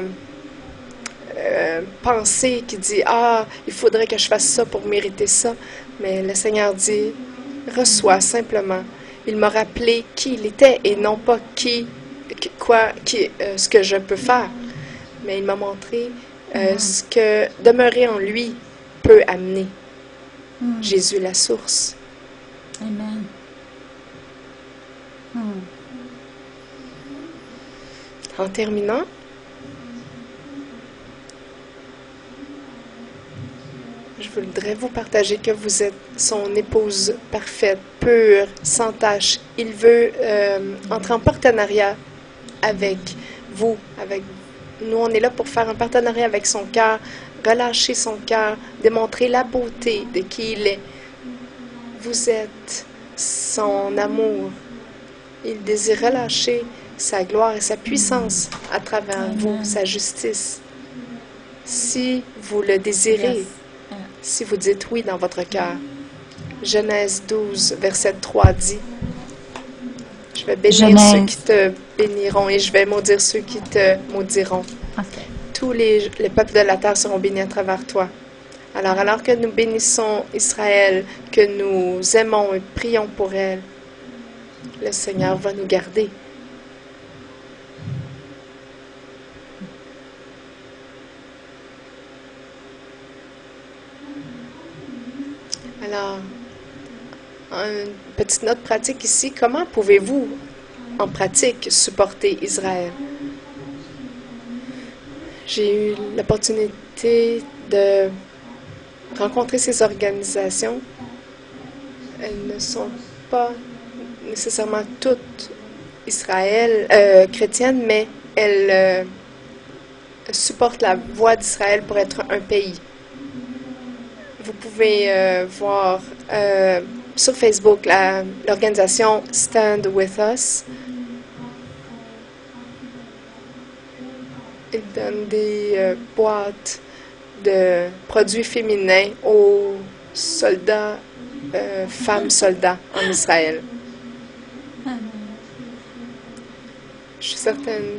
pensée qui dit, ah, il faudrait que je fasse ça pour mériter ça. Mais le Seigneur dit, reçois simplement. Il m'a rappelé qui il était et non pas ce que je peux faire. Mais il m'a montré ce que demeurer en lui peut amener. Jésus, la source.
Amen.
En terminant, je voudrais vous partager que vous êtes son épouse parfaite, pure, sans tache. Il veut entrer en partenariat avec vous, avec nous. On est là pour faire un partenariat avec son cœur, relâcher son cœur, démontrer la beauté de qui il est. Vous êtes son amour. Il désire relâcher sa gloire et sa puissance à travers vous, sa justice. Si vous le désirez, si vous dites oui dans votre cœur. Genèse 12, verset 3 dit, je vais bénir ceux qui te béniront et je vais maudire ceux qui te maudiront.
Okay.
Tous les peuples de la terre seront bénis à travers toi. Alors que nous bénissons Israël, que nous aimons et prions pour elle, le Seigneur va nous garder. Alors, une petite note pratique ici. Comment pouvez-vous, en pratique, supporter Israël? J'ai eu l'opportunité de rencontrer ces organisations. Elles ne sont pas nécessairement toutes chrétiennes, mais elles supportent la voix d'Israël pour être un pays. Vous pouvez voir sur Facebook l'organisation Stand With Us. Ils donnent des boîtes de produits féminins aux soldats, femmes soldats en Israël. Je suis certaine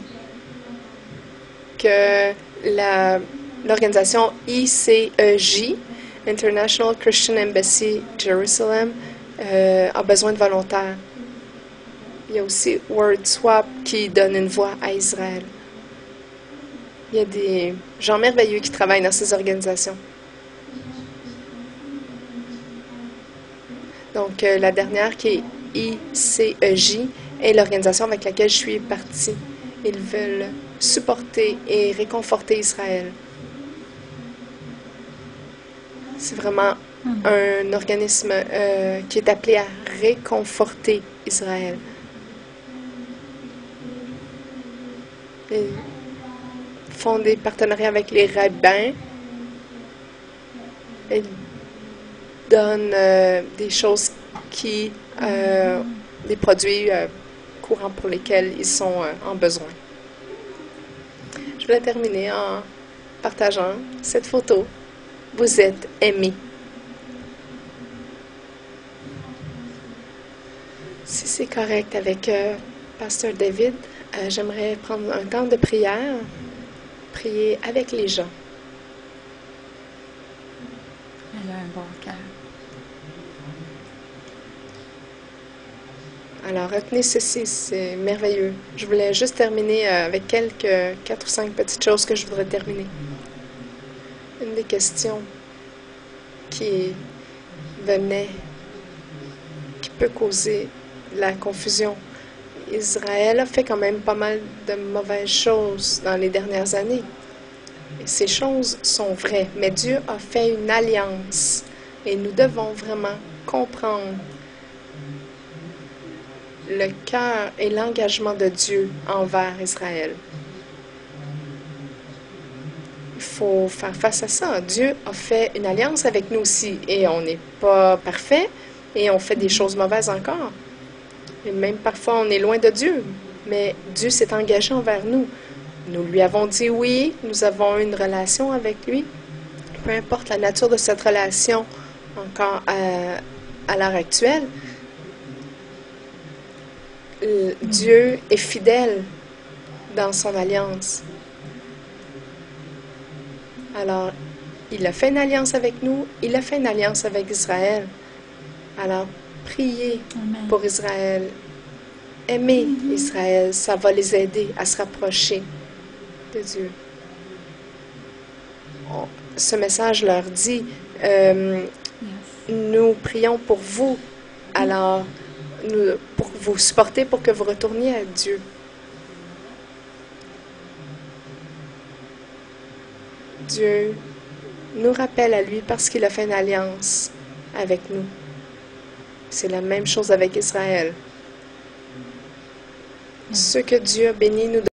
que l'organisation ICEJ, International Christian Embassy Jerusalem, a besoin de volontaires. Il y a aussi WordSwap qui donne une voix à Israël. Il y a des gens merveilleux qui travaillent dans ces organisations. Donc, la dernière qui est ICEJ est l'organisation avec laquelle je suis partie. Ils veulent supporter et réconforter Israël. C'est vraiment un organisme qui est appelé à réconforter Israël. Ils font des partenariats avec les rabbins. Ils donnent des choses des produits courants pour lesquels ils sont en besoin. Je voulais terminer en partageant cette photo. Vous êtes aimés. Si c'est correct avec Pasteur David, j'aimerais prendre un temps de prière, prier avec les gens.
Elle a un bon cœur.
Alors, retenez ceci, c'est merveilleux. Je voulais juste terminer avec quelques 4 ou 5 petites choses que je voudrais terminer. Une des questions qui peut causer la confusion. Israël a fait quand même pas mal de mauvaises choses dans les dernières années. Et ces choses sont vraies, mais Dieu a fait une alliance et nous devons vraiment comprendre le cœur et l'engagement de Dieu envers Israël. Il faut faire face à ça. Dieu a fait une alliance avec nous aussi et on n'est pas parfait et on fait des choses mauvaises encore. Et même parfois on est loin de Dieu, mais Dieu s'est engagé envers nous. Nous lui avons dit oui, nous avons une relation avec lui. Peu importe la nature de cette relation encore à l'heure actuelle, Dieu est fidèle dans son alliance. Alors, il a fait une alliance avec nous, il a fait une alliance avec Israël. Alors, priez pour Israël. Aimez Israël, ça va les aider à se rapprocher de Dieu. Ce message leur dit, nous prions pour vous, alors pour vous supporter, pour que vous retourniez à Dieu. Dieu nous rappelle à lui parce qu'il a fait une alliance avec nous. C'est la même chose avec Israël. Ce que Dieu a béni, nous